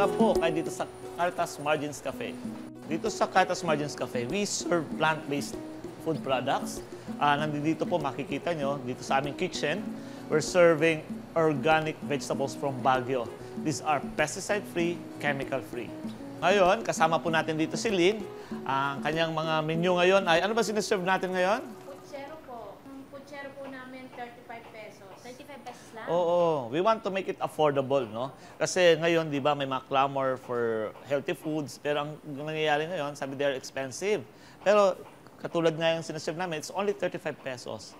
welcome po kayo dito sa Caritas Margins Cafe. Dito sa Caritas Margins Cafe, we serve plant-based food products. Nandito po makikita nyo, dito sa aming kitchen, we're serving organic vegetables from Baguio. These are pesticide-free, chemical-free. Ngayon, kasama po natin dito si Lynn. Ang kanyang mga menu ngayon ay, ano ba sinaserve natin ngayon? Putsero po. Ang putsero po namin, 35 pesos. 35 pesos lang? Oo, we want to make it affordable, no? Kasi ngayon, di ba, may mga clamor for healthy foods, pero ang nangyayari ngayon, sabi they're expensive. Pero katulad nga yung sinaserve namin, it's only 35 pesos.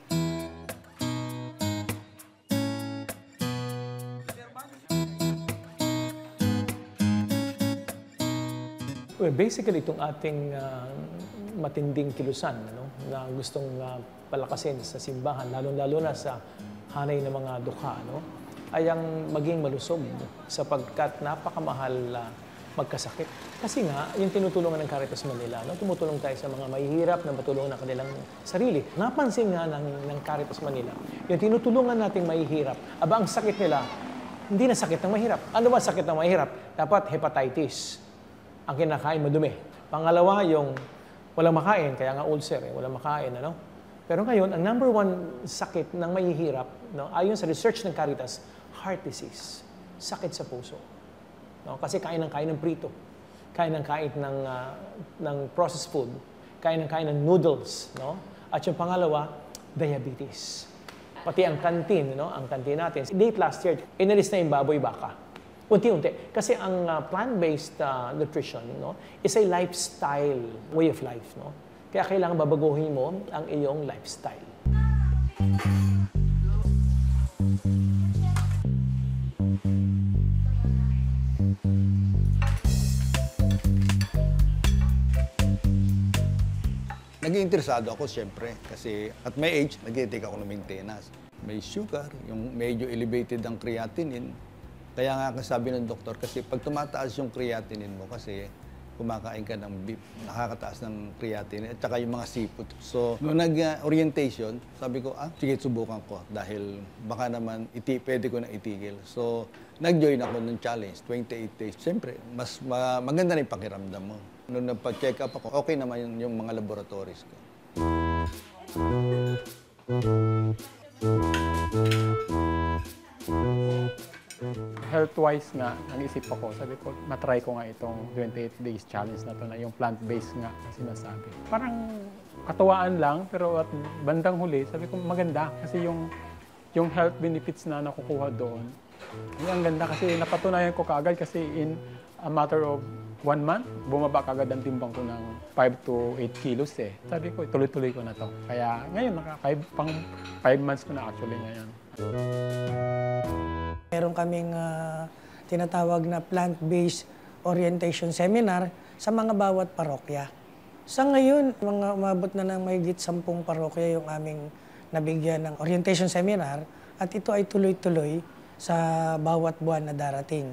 Well, basically, itong ating matinding kilusan na gustong palakasin sa simbahan, lalo-lalo na sa hanay ng mga dukha, ay ang maging malusog sapagkat napakamahal magkasakit. Kasi nga, yung tinutulungan ng Caritas Manila, tumutulong tayo sa mga mahihirap na matulungan ng kanilang sarili. Napansin nga ng Caritas Manila, yung tinutulungan nating mahihirap, ang sakit nila, hindi na sakit ng mahirap. Ano ba sakit ng mahirap? Dapat hepatitis. Ang kinakain madumi. Pangalawa, yung walang makain, kaya nga ulcer, walang makain, Pero ngayon, ang number one sakit ng mahihirap, ayon sa research ng Caritas, heart disease, sakit sa puso. Kasi kain ng prito, kain ng processed food, kain ng noodles, At yung pangalawa, diabetes. Pati ang kantin, ang kantin natin. Late last year, inalis na yung baboy baka. Unti-unti. Kasi ang plant-based nutrition is a lifestyle, way of life. Kaya kailangan babaguhin mo ang iyong lifestyle. Naging interesado ako siyempre kasi at my age, nag-take ako ng maintenance. May sugar, yung medyo elevated ang creatinine. Kaya nga sabi ng doktor, kasi pag tumataas yung creatinine mo, kasi kumakain ka ng beef, nakakataas ng creatinine at saka yung mga seafood. So, nung nag-orientation, sabi ko, sige, subukan ko dahil baka naman pwede ko na itigil. So, nag-join ako ng challenge, 28 days. Siyempre, mas maganda na yung pakiramdam mo. Nung nagpa-check up ako, okay naman yung mga laboratories ko. Health-wise nga, nag-isip ako, sabi ko, matry ko nga itong 28 days challenge na to na yung plant-based nga na sinasabi. Parang katuwaan lang, pero at bandang huli, sabi ko maganda kasi yung health benefits na nakukuha doon. Ang ganda kasi napatunayan ko kaagad kasi in a matter of 1 month, bumaba kaagad ang timbang ko ng 5 to 8 kilos eh. Sabi ko, tuloy-tuloy ko na to. Kaya ngayon, pang 5 months ko na actually ngayon. Meron kaming tinatawag na plant-based orientation seminar sa mga bawat parokya. Sa ngayon, umabot na ng mahigit 10 parokya yung aming nabigyan ng orientation seminar at ito ay tuloy-tuloy sa bawat buwan na darating.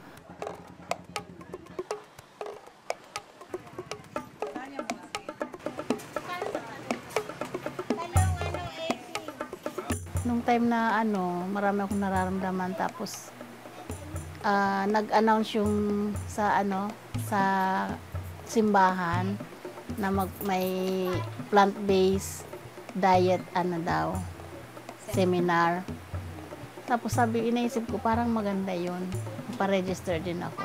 Nung time na marami akong nararamdaman tapos nag-announce yung sa simbahan na may plant-based diet seminar. Tapos inaisip ko parang maganda yun. Pa-register din ako.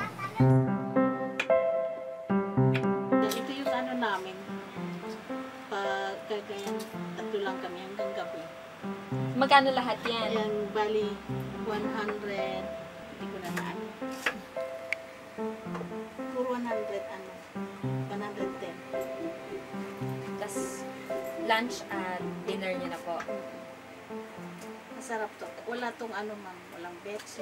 Ito yung namin. Pagkagayan, tatlo lang kami hanggang gabi. Magkano lahat yan? Yan, bali, 100, hindi ko na naan. Puro 100, 110. Tapos, lunch at dinner niyo na po. Masarap to. Wala tong ma'am, walang betsi.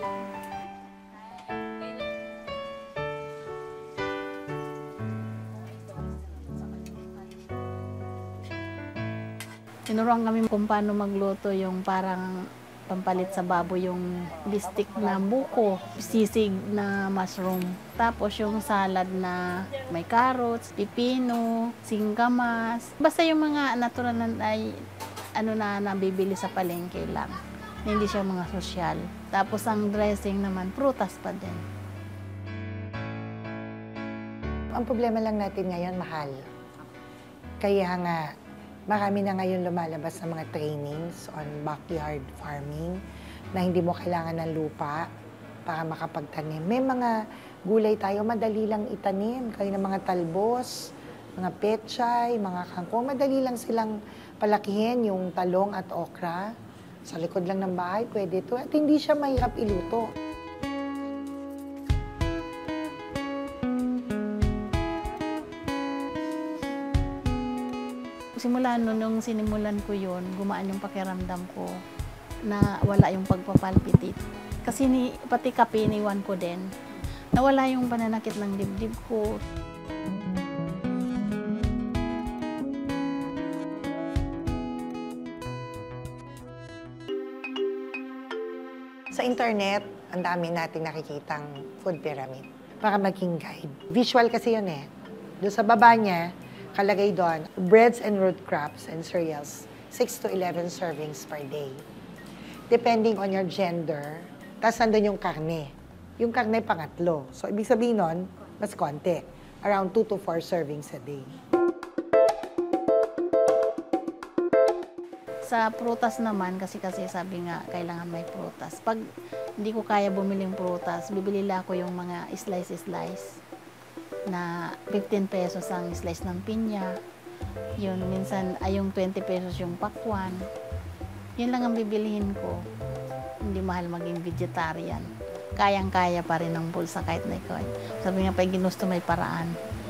Tinuruan kami kung paano magluto yung parang pampalit sa baboy yung bistik na buko, sisig na mushroom. Tapos yung salad na may carrots, pipino, singkamas. Basta yung mga natural na ay nabibili sa palengke lang. Hindi siya mga sosyal. Tapos ang dressing naman, prutas pa din. Ang problema lang natin ngayon, mahal. Kaya nga, marami na ngayon lumalabas ng mga trainings on backyard farming na hindi mo kailangan ng lupa para makapagtanim. May mga gulay tayo, madali lang itanim. Kaya ng mga talbos, mga pechay, mga kangkong, madali lang silang palakihin yung talong at okra. Sa likod lang ng bahay, pwede ito. At hindi siya mahirap iluto. Simula nung sinimulan ko yun, gumaan yung pakiramdam ko na wala yung pagpapalpitate. Kasi pati kape iniwan ko din. Nawala yung pananakit ng dibdib ko. Sa internet, ang dami nating nakikitang food pyramid para maging guide. Visual kasi yun eh. Doon sa baba niya, kalagay doon, breads and root crops and cereals, 6 to 11 servings per day. Depending on your gender, tapos nandun yung karne. Yung karne pangatlo. So, ibig sabihin nun, mas konti. Around 2 to 4 servings a day. Sa prutas naman, kasi sabi nga, kailangan may prutas. Pag hindi ko kaya bumiling prutas, bibili lang ako yung mga slice-slice na 15 pesos ang slice ng pinya. Yun, minsan, yung 20 pesos yung pakwan. Yun lang ang bibilihin ko. Hindi mahal maging vegetarian. Kayang-kaya pa rin ang bulsa kahit na ikaw. Sabi nga, pag ginusto may paraan.